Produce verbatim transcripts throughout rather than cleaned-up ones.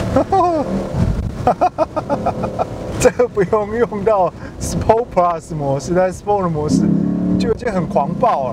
这个不用用到 Sport Plus 模式，在 Sport 模式就已经很狂暴了。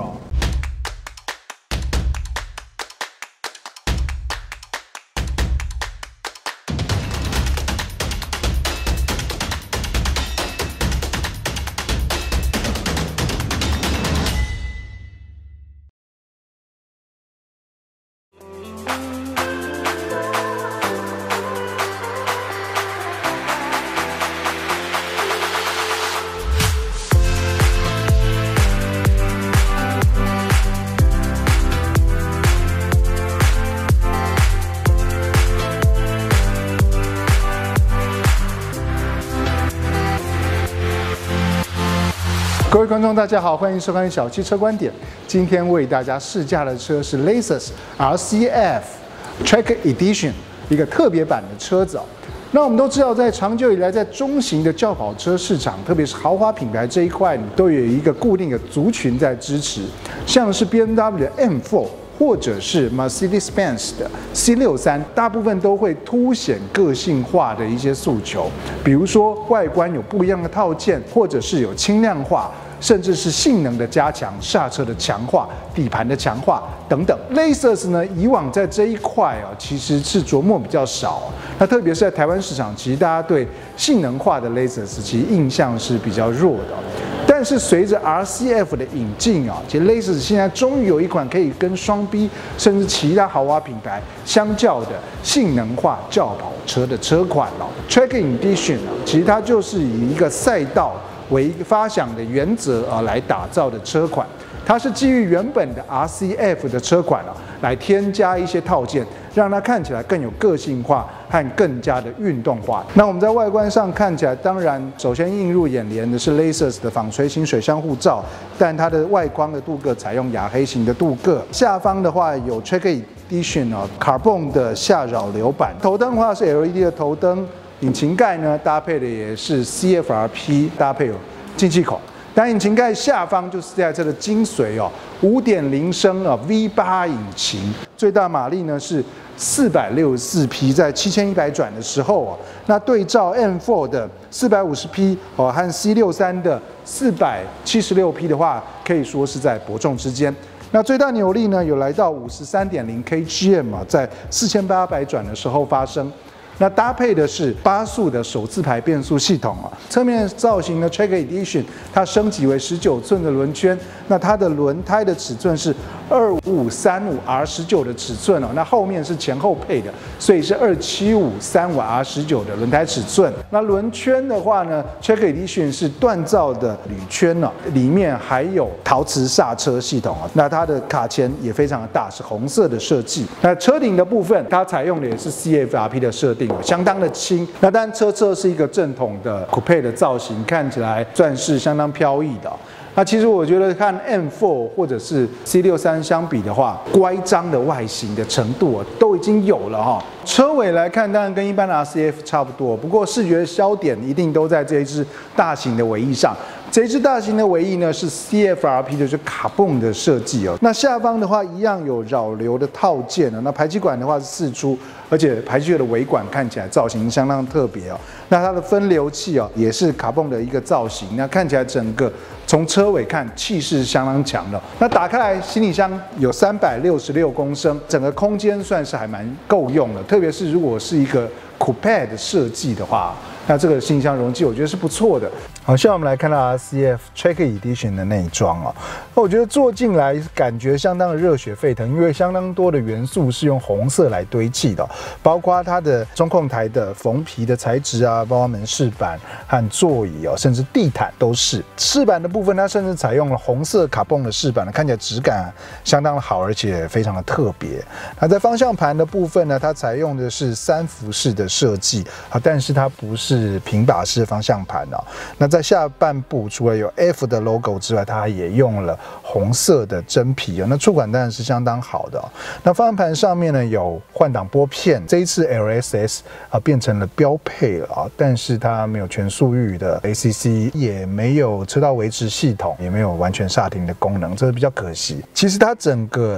各位观众，大家好，欢迎收看小汽车观点。今天为大家试驾的车是 Lexus R C F Track Edition 一个特别版的车子哦。那我们都知道，在长久以来，在中型的轿跑车市场，特别是豪华品牌这一块，都有一个固定的族群在支持，像是 B M W 的 M 四。或者是 Mercedes-Benz 的 C 六十三，大部分都会凸显个性化的一些诉求，比如说外观有不一样的套件，或者是有轻量化，甚至是性能的加强、刹车的强化、底盘的强化等等。Lexus 呢，以往在这一块啊，其实是琢磨比较少。那特别是在台湾市场，其实大家对性能化的 Lexus 其实印象是比较弱的。但是随着 R C F 的引进啊，其实 Lexus 现在终于有一款可以跟双 B 甚至其他豪华品牌相较的性能化轿跑车的车款了。Track Edition 啊，其实它就是以一个赛道为发想的原则啊来打造的车款。它是基于原本的 R C F 的车款啊，来添加一些套件，让它看起来更有个性化和更加的运动化。那我们在外观上看起来，当然首先映入眼帘的是 Lexus 的纺锤型水箱护罩，但它的外框的镀铬采用亚黑型的镀铬。下方的话有 Track Edition 啊 Carbon 的下扰流板。头灯的话是 L E D 的头灯，引擎盖呢搭配的也是 C F R P 搭配有进气口。但引擎盖下方就是这台车的精髓哦 ，五点零 升啊 V 八 引擎，最大马力呢是四百六十四匹，在七千一百转的时候哦，那对照 M 四 的四百五十匹哦和 C 六十三 的四百七十六匹的话，可以说是在伯仲之间。那最大扭力呢有来到 五十三点零 K G M 啊，在四千八百转的时候发生。那搭配的是八速的手自排变速系统啊，侧面造型的 Track Edition 它升级为十九寸的轮圈，那它的轮胎的尺寸是二五三五 R 十九的尺寸哦，那后面是前后配的，所以是二七五三五 R 十九的轮胎尺寸。那轮圈的话呢 ，Track Edition 是锻造的铝圈哦，里面还有陶瓷刹车系统哦，那它的卡钳也非常的大，是红色的设计。那车顶的部分，它采用的也是 C F R P 的设定。相当的轻，那当然车侧是一个正统的 coupe 的造型，看起来算是相当飘逸的。那其实我觉得看 M 四 或者是 C 六十三 相比的话，乖张的外形的程度都已经有了哈。车尾来看，当然跟一般的 R C F 差不多，不过视觉焦点一定都在这一支大型的尾翼上。这一支大型的尾翼呢是 C F R P 的，就是卡泵的设计哦。那下方的话一样有扰流的套件哦。那排气管的话是四出，而且排气的尾管看起来造型相当特别哦。那它的分流器哦也是卡泵的一个造型，那看起来整个从车尾看气势相当强的。那打开来行李箱有三百六十六公升，整个空间算是还蛮够用的，特别是如果是一个 coupe 的设计的话。那这个行李箱容积我觉得是不错的。好，现在我们来看到 R C F Track Edition 的内装哦，我觉得坐进来感觉相当的热血沸腾，因为相当多的元素是用红色来堆砌的，包括它的中控台的缝皮的材质啊，包括门饰板和座椅哦，甚至地毯都是。饰板的部分，它甚至采用了红色卡泵的饰板，看起来质感相当的好，而且非常的特别。那在方向盘的部分呢，它采用的是三辐式的设计啊，但是它不是是平把式方向盘哦。那在下半部除了有 F 的 logo 之外，它也用了红色的真皮哦。那触感当然是相当好的哦。那方向盘上面呢有换挡拨片，这一次 L S S 啊变成了标配了啊，但是它没有全速域的 A C C， 也没有车道维持系统，也没有完全刹停的功能，这是比较可惜。其实它整个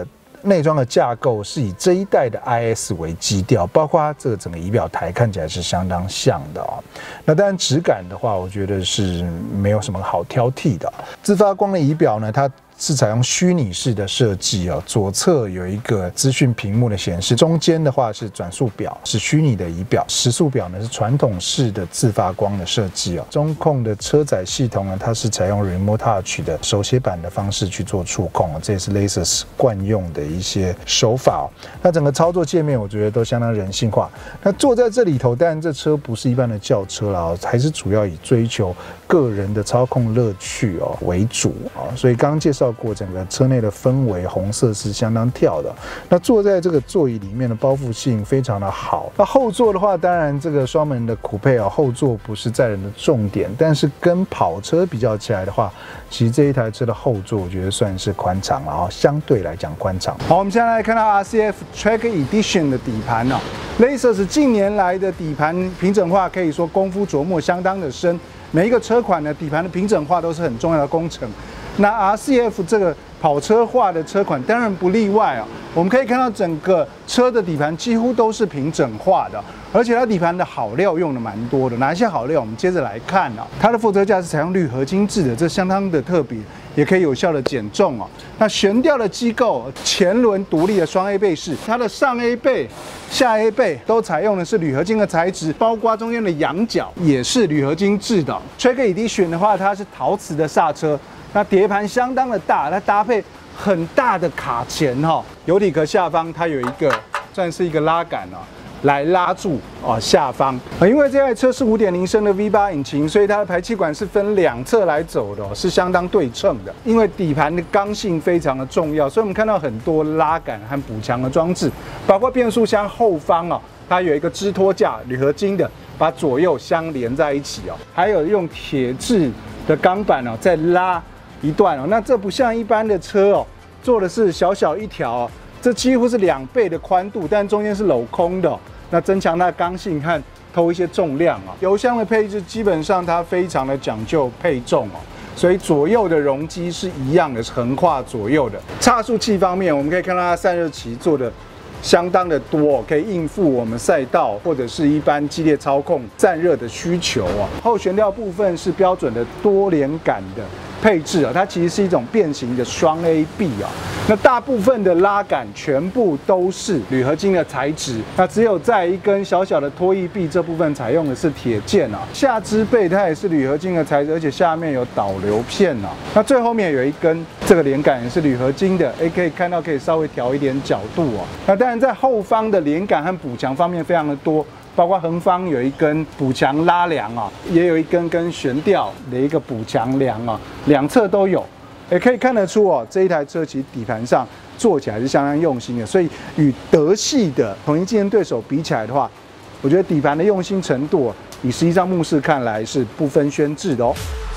内装的架构是以这一代的 I S 为基调，包括它这个整个仪表台看起来是相当像的啊。那当然质感的话，我觉得是没有什么好挑剔的。自发光的仪表呢，它是采用虚拟式的设计啊，左侧有一个资讯屏幕的显示，中间的话是转速表，是虚拟的仪表，时速表呢是传统式的自发光的设计啊。中控的车载系统呢，它是采用 Remote Touch 的手写板的方式去做触控，这也是 Lexus 惯用的一些手法。那整个操作界面我觉得都相当人性化。那坐在这里头，当然这车不是一般的轿车啦，还是主要以追求个人的操控乐趣哦为主啊。所以刚刚介绍过，整个车内的氛围，红色是相当跳的。那坐在这个座椅里面的包覆性非常的好。那后座的话，当然这个双门的酷配啊，后座不是载人的重点，但是跟跑车比较起来的话，其实这一台车的后座我觉得算是宽敞了啊，相对来讲宽敞。 好，我们现在来看到 R C F Track Edition 的底盘哦 ，Lexus 近年来的底盘平整化可以说功夫琢磨相当的深，每一个车款呢底盘的平整化都是很重要的工程。那 R C F 这个跑车化的车款当然不例外啊。我们可以看到整个车的底盘几乎都是平整化的，而且它底盘的好料用的蛮多的。哪一些好料？我们接着来看啊。它的副车架是采用铝合金制的，这相当的特别，也可以有效的减重哦。那悬吊的机构，前轮独立的双 A 背式，它的上 A 背、下 A 背都采用的是铝合金的材质，包括中间的仰角也是铝合金制的。Track Edition 的话，它是陶瓷的刹车。那碟盘相当的大，它搭配很大的卡钳哈，油底壳下方它有一个算是一个拉杆啊，来拉住啊下方。因为这台车是 五点零 升的 V 八 引擎，所以它的排气管是分两侧来走的，是相当对称的。因为底盘的刚性非常的重要，所以我们看到很多拉杆和补强的装置，包括变速箱后方啊，它有一个支托架，铝合金的，把左右相连在一起哦，还有用铁质的钢板哦再拉一段哦，那这不像一般的车哦，做的是小小一条哦，这几乎是两倍的宽度，但中间是镂空的哦，那增强它的刚性和偷一些重量啊。油箱的配置基本上它非常的讲究配重哦，所以左右的容积是一样的，是横跨左右的。差速器方面，我们可以看到它散热器做的相当的多，可以应付我们赛道或者是一般激烈操控散热的需求啊。后悬吊部分是标准的多连杆的配置啊，它其实是一种变形的双 A B 啊。那大部分的拉杆全部都是铝合金的材质，那只有在一根小小的拖曳臂这部分采用的是铁件啊。下支背它也是铝合金的材质，而且下面有导流片啊。那最后面有一根这个连杆也是铝合金的，也可以看到可以稍微调一点角度啊。那当然在后方的连杆和补强方面非常的多。包括横方有一根补强拉梁啊，也有一根跟悬吊的一个补强梁啊，两侧都有，也可以看得出哦，这一台车其实底盘上做起来是相当用心的，所以与德系的同一竞争对手比起来的话，我觉得底盘的用心程度，以实际上目视看来是不分轩轾的哦。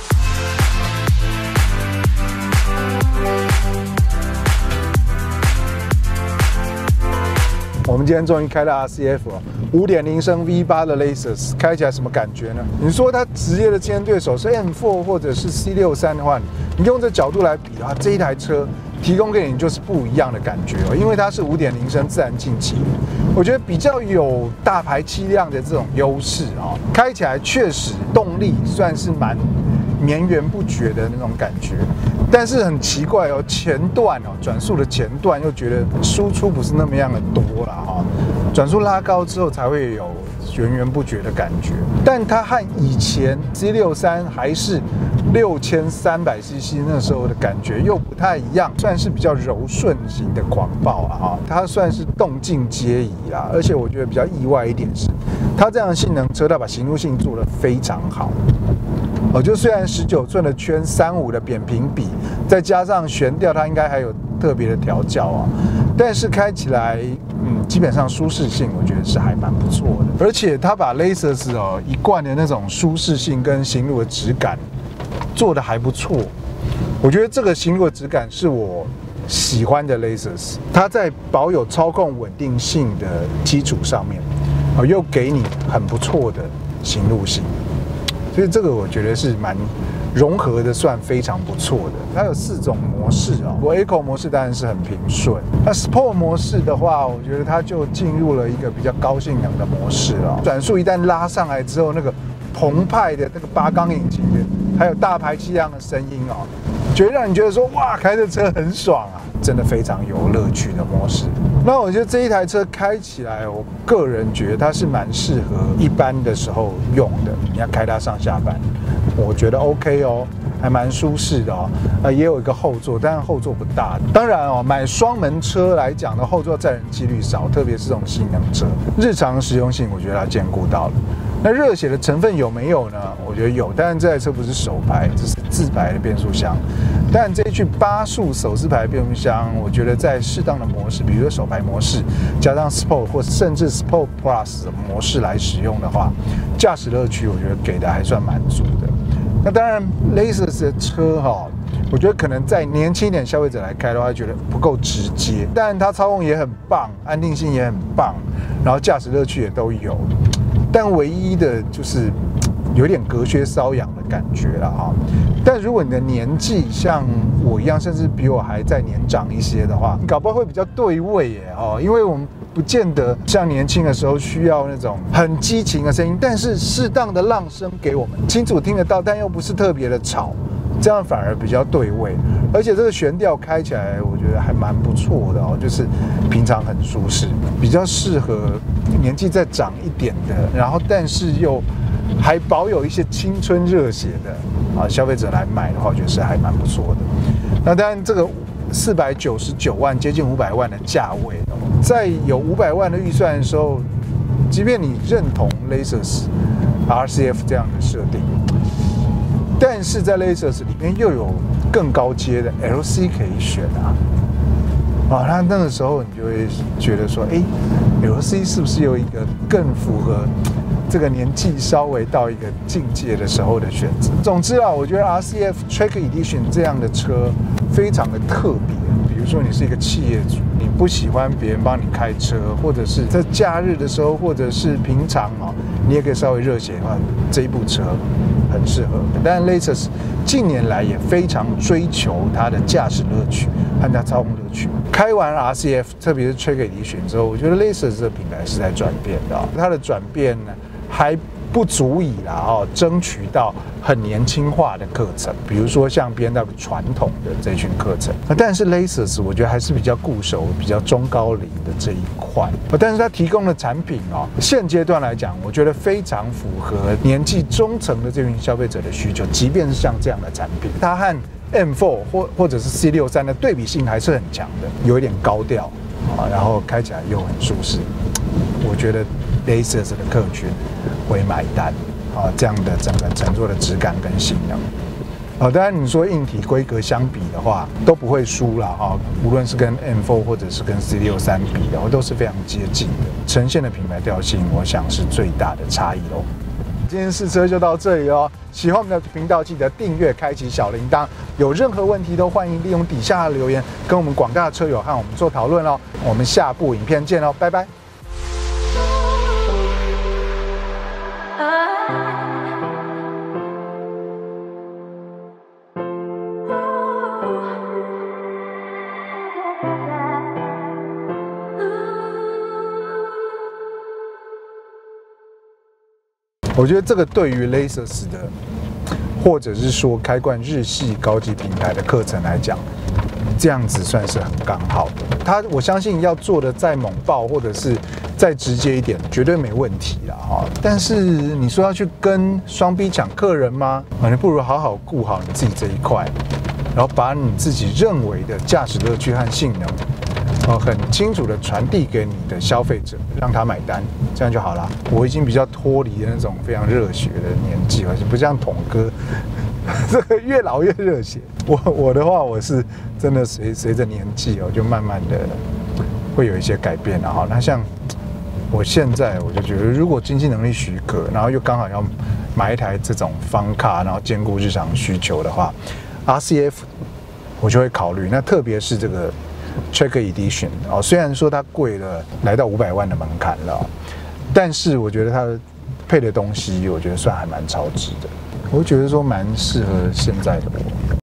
我们今天终于开到 R C F 了， 五点零 升 V 八 的 Lexus 开起来什么感觉呢？你说它直接的竞争对手是 M 四 或者是 C 六三 的话，你用这角度来比的话，这一台车提供给你就是不一样的感觉哦，因为它是 五点零 升自然进气，我觉得比较有大排气量的这种优势啊，开起来确实动力算是蛮绵延不绝的那种感觉。但是很奇怪哦，前段哦转速的前段又觉得输出不是那么样的多了哈，转速拉高之后才会有源源不绝的感觉。但它和以前 C 六三 还是六千三百 C C 那时候的感觉又不太一样，算是比较柔顺型的狂暴了哈。它算是动静皆宜啦，而且我觉得比较意外一点是，它这样的性能车它把行路性做得非常好。哦，就虽然十九寸的圈三五的扁平比，再加上悬吊，它应该还有特别的调教啊，但是开起来，嗯，基本上舒适性我觉得是还蛮不错的。而且它把 Lexus 哦一贯的那种舒适性跟行路的质感做得还不错，我觉得这个行路的质感是我喜欢的 Lexus， 它在保有操控稳定性的基础上面，哦，又给你很不错的行路性。所以这个我觉得是蛮融合的算非常不错的。它有四种模式哦，我 Eco 模式当然是很平顺，那 Sport 模式的话，我觉得它就进入了一个比较高性能的模式了。转速一旦拉上来之后，那个澎湃的那个八缸引擎的，还有大排气量的声音哦，觉得让你觉得说哇，开这车很爽啊，真的非常有乐趣的模式。那我觉得这一台车开起来，我个人觉得它是蛮适合一般的时候用的，你要开它上下班，我觉得 OK 哦，还蛮舒适的哦。呃，也有一个后座，但是后座不大。当然哦，买双门车来讲的后座载人几率少，特别是这种性能车，日常实用性我觉得它兼顾到了。那热血的成分有没有呢？我觉得有，但是这台车不是手排，这是自排的变速箱。但这一具八速手自排变速箱，我觉得在适当的模式，比如说手排模式，加上 Sport 或甚至 Sport Plus 的模式来使用的话，驾驶乐趣我觉得给的还算蛮足的。那当然 ，Lexus 的车哈、哦，我觉得可能在年轻一点消费者来开的话，觉得不够直接，但它操控也很棒，安定性也很棒，然后驾驶乐趣也都有。但唯一的就是有点隔靴搔痒的感觉了哈。但如果你的年纪像我一样，甚至比我还再年长一些的话，你搞不好会比较对味耶哦，因为我们不见得像年轻的时候需要那种很激情的声音，但是适当的浪声给我们清楚听得到，但又不是特别的吵，这样反而比较对味。而且这个悬吊开起来，我觉得还蛮不错的哦，就是平常很舒适，比较适合年纪再长一点的，然后但是又还保有一些青春热血的啊消费者来买的话，我觉得是还蛮不错的。那当然，这个四百九十九万接近五百万的价位，在有五百万的预算的时候，即便你认同 Lexus R C F 这样的设定，但是在 Lexus 里面又有更高阶的 L C 可以选啊。啊，那那个时候你就会觉得说，哎 ，L C 是不是有一个更符合这个年纪稍微到一个境界的时候的选择？总之啊，我觉得 R C F Track Edition 这样的车非常的特别。比如说你是一个企业主，你不喜欢别人帮你开车，或者是在假日的时候，或者是平常哦，你也可以稍微热血的话，这一部车很适合。但 Lexus 近年来也非常追求它的驾驶乐趣和它操控乐趣。开完 R C F， 特别是 Track Edition 之后，我觉得 Lexus 这个品牌是在转变的、哦。它的转变呢，还不足以啦哦，争取到很年轻化的课程，比如说像 B M W 传统的这群课程。但是 Lexus 我觉得还是比较固守、比较中高龄的这一块。但是它提供的产品哦，现阶段来讲，我觉得非常符合年纪中层的这群消费者的需求。即便是像这样的产品，它和 M 四 或或者是 C 六十三的对比性还是很强的，有一点高调啊，然后开起来又很舒适。我觉得 Lexus 的客群会买单啊，这样的整个乘坐的质感跟性能。啊，当然你说硬体规格相比的话，都不会输了哈。无论是跟 M 四 或者是跟 C 六十三比的，都是非常接近的，呈现的品牌调性，我想是最大的差异喽。今天试车就到这里哦，喜欢我们的频道记得订阅、开启小铃铛。有任何问题都欢迎利用底下的留言跟我们广大的车友和我们做讨论哦。我们下部影片见喽，拜拜。我觉得这个对于 Lexus 的，或者是说开惯日系高级品牌的课程来讲，这样子算是很刚好的。他我相信要做的再猛爆，或者是再直接一点，绝对没问题啦哈。但是你说要去跟双 B 抢客人吗？你不如好好顾好你自己这一块，然后把你自己认为的驾驶乐趣和性能。呃，很清楚的传递给你的消费者，让他买单，这样就好了。我已经比较脱离了那种非常热血的年纪了，不像统哥，这个越老越热血。我我的话，我是真的随随着年纪哦，就慢慢的会有一些改变了哈。那像我现在，我就觉得，如果经济能力许可，然后又刚好要买一台这种方卡，然后兼顾日常需求的话 ，R C F 我就会考虑。那特别是这个。Track Edition 哦，虽然说它贵了，来到五百万的门槛了，但是我觉得它配的东西，我觉得算还蛮超值的。 我觉得说蛮适合现在的我。